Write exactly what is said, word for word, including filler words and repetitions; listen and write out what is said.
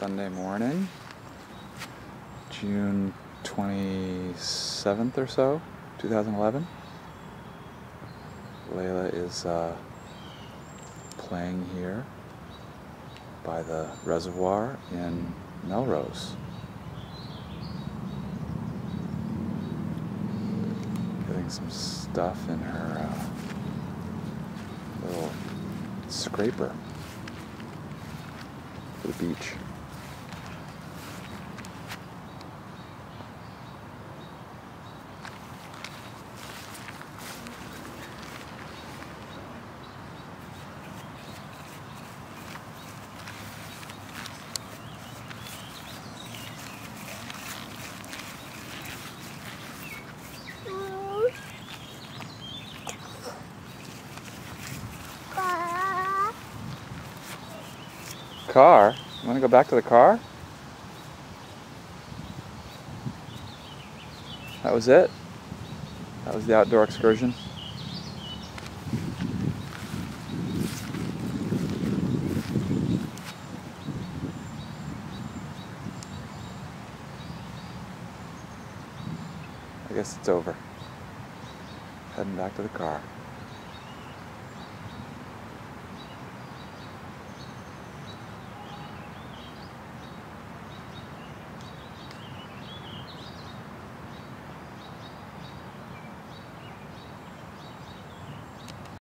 Sunday morning, June twenty-seventh or so, two thousand eleven. Layla is uh, playing here by the reservoir in Melrose. Getting some stuff in her uh, little scraper for the beach. Car? You want to go back to the car? That was it? That was the outdoor excursion? I guess it's over. Heading back to the car.